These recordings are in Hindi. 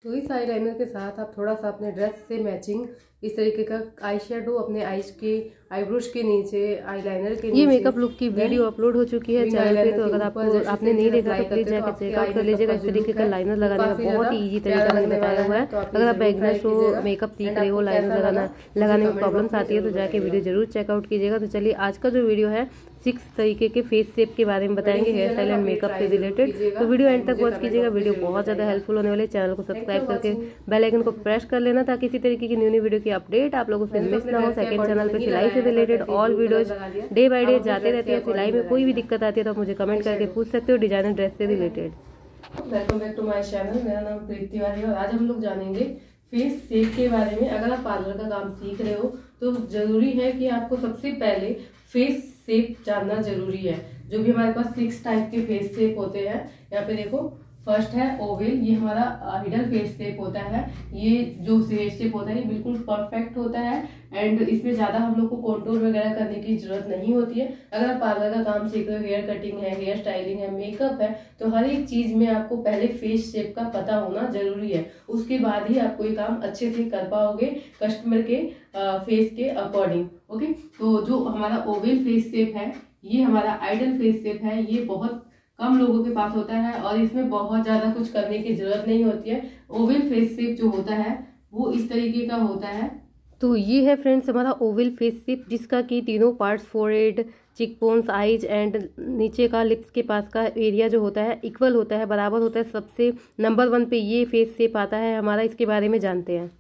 तो इस आई लाइनर के साथ आप थोड़ा सा अपने ड्रेस से मैचिंग इस तरीके का आई शेडो अपने आईज के आईब्रोज के नीचे आई लाइनर के नीचे। ये मेकअप लुक की वीडियो अपलोड हो चुकी है चैनल पे, तो अगर आपने नहीं देखा तो प्लीज जाकर चेकआउट कर लीजिएगा। इस तरीके का लाइनर लगाने का बहुत ही ईजी तरीका मैंने बताया हुआ है। अगर आप बिगिनर्स हो, मेकअप सीख रहे हो, लाइनर लगाने में प्रॉब्लम्स आती है तो जाके वीडियो जरूर चेकआउट कीजिएगा। तो चलिए आज का जो वीडियो है 6 तरीके के फेस शेप के बारे में बताएंगे, हेयर स्टाइल एंड मेकअप से रिलेटेड। तो वीडियो एंड तक वॉच कीजिएगा, वीडियो बहुत ज्यादा हेल्पफुल होने वाले। चैनल को सब्सक्राइब करके बेल आइकन को प्रेस कर लेना ताकि इसी तरीके की न्यू वीडियो की अपडेट आप लोगों से मिस ना हो। सेकंड चैनल पे सिलाई से related all videos day by day जाते रहते हैं। सिलाई में कोई भी दिक्कत आती है तो आप मुझे कमेंट करके पूछ सकते हो, डिजाइनर ड्रेस से related. Welcome back to my channel. मेरा नाम प्रीति तिवारी है और आज हम लोग जानेंगे फेस शेप के बारे में। अगर आप पार्लर का काम सीख रहे हो तो जरूरी है कि आपको सबसे पहले फेस शेप जानना जरूरी है। जो भी हमारे पास 6 टाइप के फेस शेप होते हैं, यहाँ पे देखो फर्स्ट है ओवल, ये हमारा आइडल फेस शेप होता है। ये जो फेस शेप होता है ये बिल्कुल परफेक्ट होता है एंड इसमें ज्यादा हम लोग को कॉन्टूर वगैरह करने की जरूरत नहीं होती है। अगर आप पार्लर का काम सीख रहे हो, हेयर कटिंग है, हेयर स्टाइलिंग है, मेकअप है, तो हर एक चीज में आपको पहले फेस शेप का पता होना जरूरी है। उसके बाद ही आप कोई काम अच्छे से कर पाओगे कस्टमर के फेस के अकॉर्डिंग। ओके, तो जो हमारा ओवल फेस शेप है ये हमारा आइडल फेस शेप है। ये बहुत कम लोगों के पास होता है और इसमें बहुत ज्यादा कुछ करने की जरूरत नहीं होती है। ओवल फेस शेप जो होता है वो इस तरीके का होता है। तो ये है फ्रेंड्स हमारा ओवल फेस शेप, जिसका कि तीनों parts forehead, cheekbones, eyes and नीचे का लिप्स के पास का एरिया जो होता है इक्वल होता है, बराबर होता है। सबसे नंबर 1 पे ये फेस शेप आता है हमारा। इसके बारे में जानते हैं।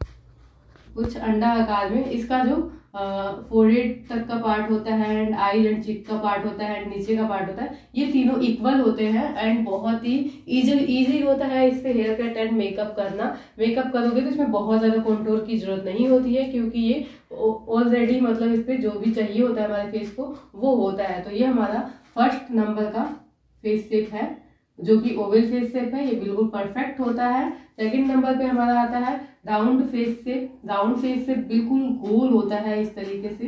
कुछ अंडा आकार में इसका जो फोरहेड तक का पार्ट होता है एंड आई एंड चिक का पार्ट होता है एंड नीचे का पार्ट होता है, ये तीनों इक्वल होते हैं एंड बहुत ही इजी होता है इस पे हेयर कट एंड मेकअप करना। मेकअप करोगे तो इसमें बहुत ज्यादा कंटूर की जरूरत नहीं होती है क्योंकि ये ऑलरेडी मतलब इस पे जो भी चाहिए होता है हमारे फेस को वो होता है। तो ये हमारा फर्स्ट नंबर का फेस शेप है जो कि ओवल फेस शेप है, ये बिल्कुल परफेक्ट होता है। सेकंड नंबर पे हमारा आता है round face shape. Round face shape बिल्कुल गोल होता है इस तरीके से,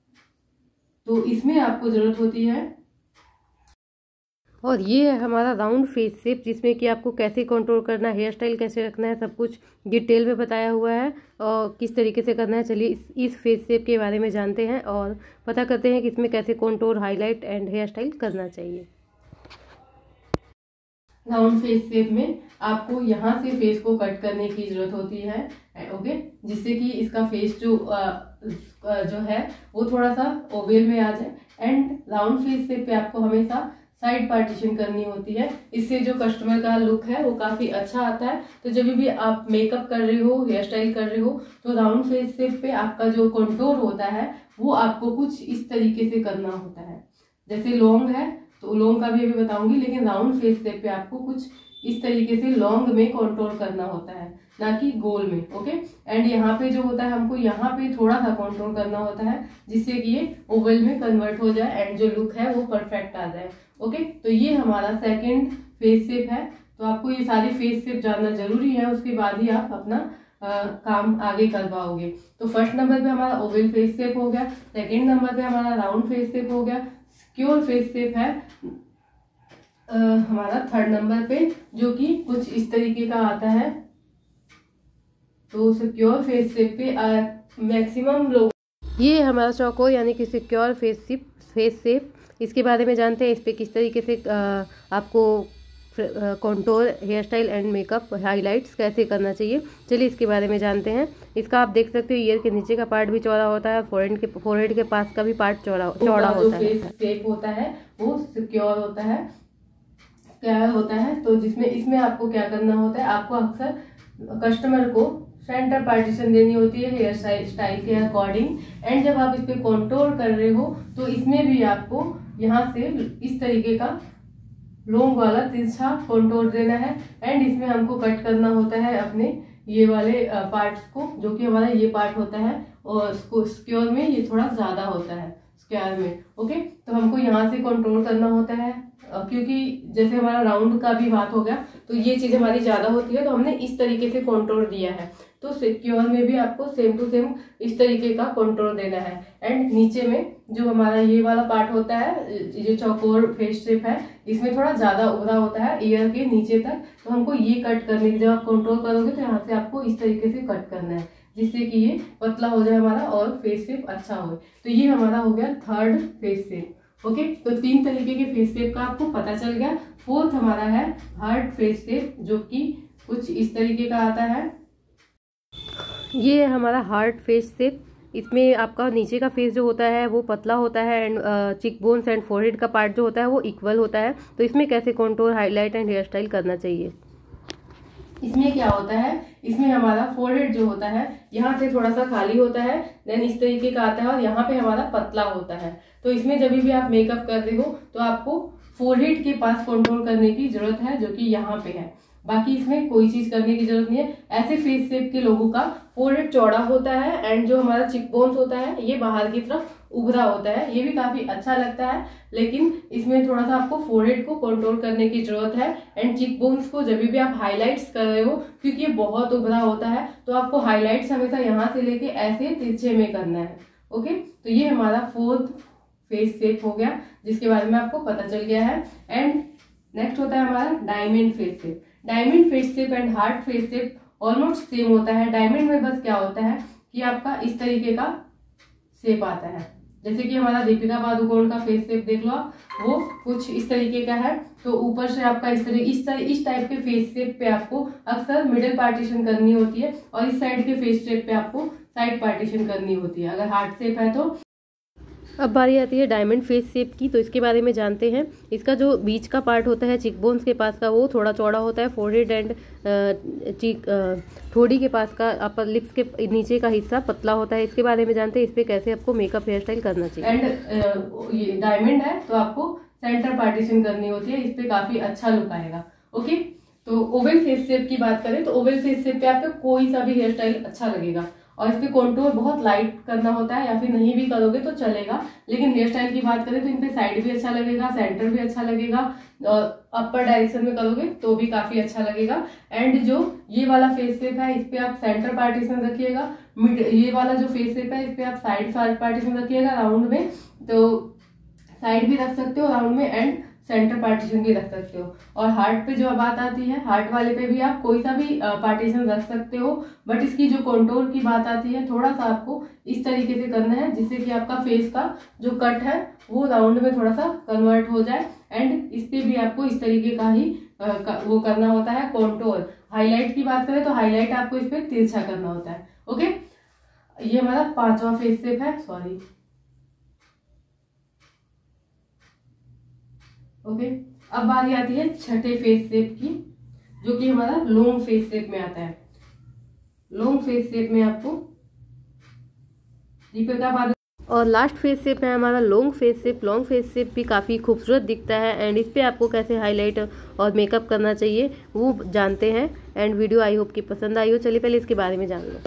तो इसमें आपको जरूरत होती है। और ये है हमारा राउंड फेस शेप, जिसमें कि आपको कैसे कंट्रोल करना है, हेयर स्टाइल कैसे रखना है, सब कुछ डिटेल में बताया हुआ है और किस तरीके से करना है। चलिए इस फेस शेप के बारे में जानते हैं और पता करते हैं कि इसमें कैसे contour, highlight and hair style करना चाहिए। राउंड फेस शेप में आपको यहाँ से फेस को कट करने की जरूरत होती है। ओके, जिससे कि इसका फेस जो है वो थोड़ा सा ओवल में आ जाए। एंड राउंड फेस शेप पे आपको हमेशा साइड पार्टीशन करनी होती है। इससे जो कस्टमर का लुक है वो काफी अच्छा आता है। तो जब भी आप मेकअप कर रहे हो, हेयर स्टाइल कर रहे हो, तो राउंड फेस शेप पे आपका जो कंटूर होता है वो आपको कुछ इस तरीके से करना होता है। जैसे लॉन्ग है तो लॉन्ग का भी अभी बताऊंगी, लेकिन राउंड फेस शेप पे आपको कुछ इस तरीके से लॉन्ग में कंटूर करना होता है, ना कि गोल में। ओके, एंड यहाँ पे जो होता है हमको यहाँ पे थोड़ा सा कंटूर करना होता है जिससे कि ये ओवल में कन्वर्ट हो जाए एंड जो लुक है वो परफेक्ट आ जाए। ओके, तो ये हमारा सेकंड फेस शेप है। तो आपको ये सारी फेस शेप जानना जरूरी है, उसके बाद ही आप अपना काम आगे कर पाओगे। तो फर्स्ट नंबर पे हमारा ओवल फेस शेप हो गया, सेकंड नंबर पे हमारा राउंड फेस शेप हो गया, सिक्योर फेस शेप है हमारा थर्ड नंबर पे, जो कि कुछ इस तरीके का आता है। तो सिक्योर फेस शेप पे मैक्सिमम लोग, ये हमारा चौकोर यानी कि सिक्योर फेस शेप, इसके बारे में जानते हैं। इस पे किस तरीके से आपको contour, hair style and makeup, highlights कैसे करना चाहिए। चलिए इसके बारे में जानते हैं। इसका आप देख सकते हो ईयर के नीचे का पार्ट भी चौड़ा होता है, फोरहेड के पास का भी पार्ट चौड़ा होता है। फेस शेप होता है वो सिक्योर होता है, तो जिसमें इसमें आपको क्या करना होता है, आपको अक्सर कस्टमर को सेंटर पार्टीशन देनी होती है हेयर स्टाइल के अकॉर्डिंग। एंड जब आप इस पे कंटूर कर रहे हो तो इसमें भी आपको यहाँ से इस तरीके का लॉन्ग वाला तिरछा कंटूर देना है एंड इसमें हमको कट करना होता है अपने ये वाले पार्ट्स को, जो कि हमारा ये पार्ट होता है और स्क्योर में ये थोड़ा ज्यादा होता है स्क्वायर में। ओके, तो हमको यहाँ से कंट्रोल करना होता है क्योंकि जैसे हमारा राउंड का भी बात हो गया तो ये चीज हमारी ज्यादा होती है, तो हमने इस तरीके से कंट्रोल दिया है। तो तो सिक्योर में भी आपको सेम टू सेम इस तरीके का कंट्रोल देना है। एंड नीचे में जो हमारा ये वाला पार्ट होता है, ये चौकोर फेस शेप है, इसमें थोड़ा ज्यादा उभरा होता है ईयर के नीचे तक, तो हमको ये कट करने की, जब आप कंट्रोल करोगे तो यहाँ से आपको इस तरीके से कट करना है, जिससे कि ये पतला हो जाए हमारा और फेस शेप अच्छा हो। तो ये हमारा हो गया थर्ड फेस शेप। ओके, तो 3 तरीके के फेस शेप का आपको पता चल गया। फोर्थ हमारा है हार्ड फेस शेप, जो कि कुछ इस तरीके का आता है। ये है हमारा हार्ड फेस शेप। इसमें आपका नीचे का फेस जो होता है वो पतला होता है and cheekbones and forehead का पार्ट जो होता है वो इक्वल होता है। तो इसमें कैसे contour, highlight and hair style करना चाहिए। इसमें क्या होता है, इसमें हमारा फोरहेड जो होता है यहाँ से थोड़ा सा खाली होता है, देन इस तरीके का आता है, और यहाँ पे हमारा पतला होता है। तो इसमें जब भी आप मेकअप कर रहे हो तो आपको फोरहेड के पास कंट्रोल करने की जरूरत है, जो कि यहाँ पे है। बाकी इसमें कोई चीज करने की जरूरत नहीं है। ऐसे फेस शेप के लोगों का फोरहेड चौड़ा होता है एंड जो हमारा चिक बोन्स होता है ये बाहर की तरफ उभरा होता है, ये भी काफी अच्छा लगता है। लेकिन इसमें थोड़ा सा आपको फोरहेड को कंट्रोल करने की जरूरत है एंड चिक बोन्स को जब भी आप हाईलाइट्स कर रहे हो, क्योंकि ये बहुत उभरा होता है, तो आपको हाईलाइट्स हमेशा यहाँ से लेके ऐसे तिरछे में करना है। ओके, तो ये हमारा फोर्थ फेस शेप हो गया, जिसके बारे में आपको पता चल गया है। एंड नेक्स्ट होता है हमारा diamond face shape. Diamond face shape and heart face shape almost same होता है। डायमंड में बस क्या होता है कि आपका इस तरीके का शेप आता है, जैसे कि हमारा दीपिका पादुकोण का फेस शेप देख लो आप, वो कुछ इस तरीके का है। तो ऊपर से आपका इस टाइप के फेस शेप पे आपको अक्सर मिडिल पार्टीशन करनी होती है, और इस साइड के फेस शेप पे आपको साइड पार्टीशन करनी होती है अगर हार्ड शेप है तो। अब बारी आती है डायमंड फेस शेप की, तो इसके बारे में जानते हैं। इसका जो बीच का पार्ट होता है चिक बोन्स के पास का, वो थोड़ा चौड़ा होता है। फोरहेड एंड ठोड़ी के पास का अपर लिप्स के नीचे का हिस्सा पतला होता है। इसके बारे में जानते हैं, इस पे कैसे आपको मेकअप हेयर स्टाइल करना चाहिए। एंड ये डायमंड है तो आपको सेंटर पार्टीशन करनी होती है, इस पे काफी अच्छा लुक आएगा। ओके, तो ओवल फेस शेप की बात करें तो ओवल फेस शेप पे आपको कोई सा भी हेयर स्टाइल अच्छा लगेगा, और इस पे कॉन्टूर बहुत लाइट करना होता है, या फिर नहीं भी करोगे तो चलेगा। लेकिन हेयर स्टाइल की बात करें तो इन पे साइड भी अच्छा लगेगा, सेंटर भी अच्छा लगेगा, और अपर डायरेक्शन में करोगे तो भी काफी अच्छा लगेगा। एंड जो ये वाला फेस शेप है इस पे आप सेंटर पार्टीशन रखिएगा। ये वाला जो फेस शेप है इस पे आप साइड पार्टीशन रखिएगा राउंड में, तो साइड भी रख सकते हो राउंड में, एंड सेंटर पार्टीशन भी रख सकते हो। और हार्ट पे जो बात आती है, हार्ट वाले पे भी आप कोई सा भी पार्टीशन रख सकते हो, बट इसकी जो कंटूर की बात आती है थोड़ा सा आपको इस तरीके से करना है, जिससे कि आपका फेस का जो कट है वो राउंड में थोड़ा सा कन्वर्ट हो जाए। एंड इस पे भी आपको इस तरीके का ही वो करना होता है कंटूर। हाईलाइट की बात करें तो हाईलाइट आपको इस पे तिरछा करना होता है। ओके, ये हमारा 5वां फेस शेप है, सॉरी। ओके, अब बारी आती है छठे फेस शेप की, जो कि हमारा लॉन्ग फेस शेप में आता है। लॉन्ग फेस शेप में आपको दीपिका पादुकोण। और लास्ट फेस शेप है हमारा long face shape. Long face shape भी काफ़ी खूबसूरत दिखता है, एंड इस पे आपको कैसे हाईलाइट और मेकअप करना चाहिए वो जानते हैं। एंड वीडियो आई होप कि पसंद आई हो। चलिए पहले इसके बारे में जान लो।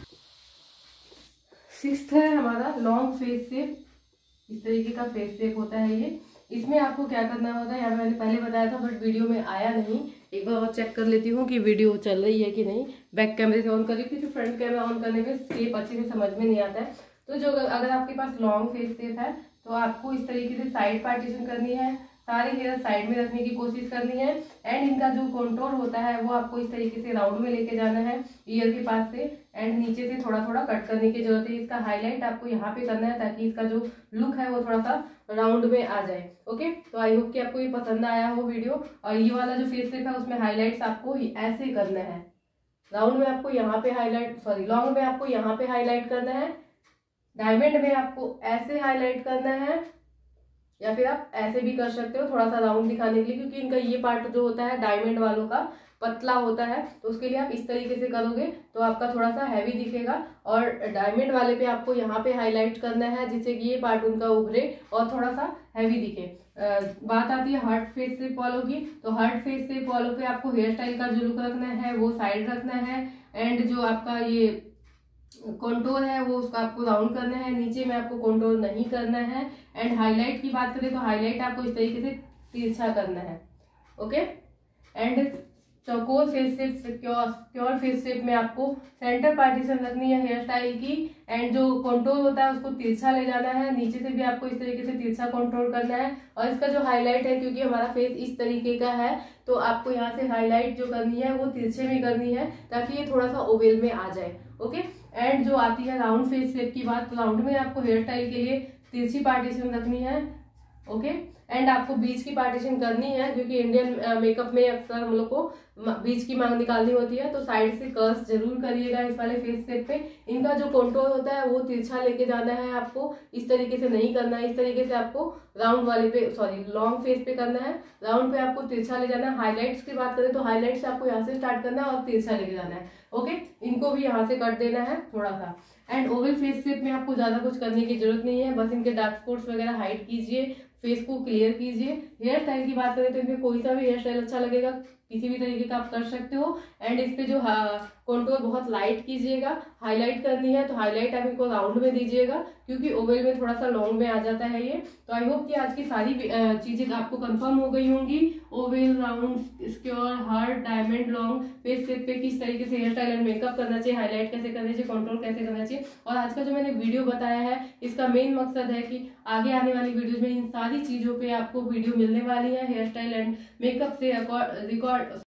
6th है हमारा लॉन्ग फेस शेप। इस तरीके का फेस शेप होता है ये। इसमें आपको क्या करना होता है, यहाँ मैंने पहले बताया था बट वीडियो में आया नहीं। एक बार और चेक कर लेती हूँ कि वीडियो चल रही है कि नहीं। बैक कैमरे से ऑन कर रही हूँ, क्योंकि फ्रंट कैमरा ऑन करने में शेप अच्छे से समझ में नहीं आता है। तो जो अगर आपके पास लॉन्ग फेस शेप है तो आपको इस तरीके से साइड पार्टीशन करनी है, सारे हेयर साइड में रखने की कोशिश करनी है। एंड इनका जो कंटूर होता है वो आपको इस तरीके से राउंड में लेके जाना है ईयर के पास से, एंड नीचे से थोड़ा थोड़ा कट करने की जरूरत है। इसका हाईलाइट आपको यहाँ पे करना है, ताकि इसका जो लुक है वो थोड़ा सा राउंड में आ जाए। ओके, तो आई होप कि आपको ये पसंद आया हो वीडियो। और ये वाला जो फेस शेप है उसमें हाईलाइट्स आपको ऐसे करना है, राउंड में आपको यहाँ पे हाईलाइट, सॉरी लॉन्ग में आपको यहाँ पे हाईलाइट करना है, डायमंड में आपको ऐसे हाईलाइट करना है, या फिर आप ऐसे भी कर सकते हो थोड़ा सा राउंड दिखाने के लिए, क्योंकि इनका ये पार्ट जो होता है डायमंड वालों का पतला होता है, तो उसके लिए आप इस तरीके से करोगे तो आपका थोड़ा सा हैवी दिखेगा। और डायमंड वाले पे आपको यहाँ पे हाईलाइट करना है, जिससे कि ये पार्ट उनका उभरे और थोड़ा सा हैवी दिखे। बात आती है हार्ड फेस शेप वालों की, तो हार्ड फेस शेप वालों पे आपको हेयर स्टाइल का जो लुक रखना है वो साइड रखना है, एंड जो आपका ये कंटूर है वो उसका आपको राउंड करना है, नीचे में आपको कंटूर नहीं करना है। एंड हाईलाइट की बात करें तो हाईलाइट आपको इस तरीके से तिरछा करना है। ओके, एंड चौकोर face shape, square face shape में आपको सेंटर पार्टीशन रखनी है हेयर स्टाइल की। एंड जो कंटूर होता है उसको तिरछा ले जाना है, नीचे से भी आपको इस तरीके से तिरछा कंट्रोल करना है। और इसका जो हाईलाइट है, क्योंकि हमारा फेस इस तरीके का है, तो आपको यहाँ से हाईलाइट जो करनी है वो तिरछे में करनी है, ताकि ये थोड़ा सा ओवेल में आ जाए। ओके। एंड जो आती है राउंड फेस शेप की बात, तो राउंड में आपको हेयर स्टाइल के लिए तिरछी पार्टीशन रखनी है। ओके। एंड आपको बीच की पार्टीशन करनी है, क्योंकि इंडियन मेकअप में अक्सर हम लोग को बीच की मांग निकालनी होती है, तो साइड से कर्स जरूर करिएगा इस वाले फेस शेप पे। इनका जो कंटूर होता है वो तिरछा लेके जाना है आपको, इस तरीके से नहीं करना है। इस तरीके से आपको राउंड वाले पे, सॉरी लॉन्ग फेस पे करना है, राउंड पे आपको तिरछा ले जाना है। हाईलाइट्स की बात करें तो हाईलाइट से आपको यहाँ से स्टार्ट करना है और तिरछा लेके जाना है। ओके। इनको भी यहाँ से कट देना है थोड़ा सा। एंड ओवल फेस शेप में आपको ज्यादा कुछ करने की जरूरत नहीं है, बस इनके डार्क स्पॉट्स वगैरह हाइड कीजिए, फेस को क्लियर कीजिए। हेयर स्टाइल की बात करें तो इनमें कोई सा भी हेयर स्टाइल अच्छा लगेगा, किसी भी तरीके का आप कर सकते हो। एंड इस पे जो कंटूर बहुत लाइट कीजिएगा, हाईलाइट करनी है तो हाईलाइट आप इनको राउंड में दीजिएगा, क्योंकि ओवल में थोड़ा सा लॉन्ग में आ जाता है ये। तो आई होप कि आज की सारी चीजें आपको कंफर्म हो गई होंगी। Oval, round, square, heart, diamond, long face shape पे किस तरीके से हेयर स्टाइल एंड मेकअप करना चाहिए, हाईलाइट कैसे करना चाहिए, कंट्रोल कैसे करना चाहिए। और आज का जो मैंने वीडियो बताया है, इसका मेन मकसद है कि आगे आने वाली वीडियोज में इन सारी चीजों पे आपको वीडियो मिलने वाली है हेयर स्टाइल एंड मेकअप से रिकॉर्ड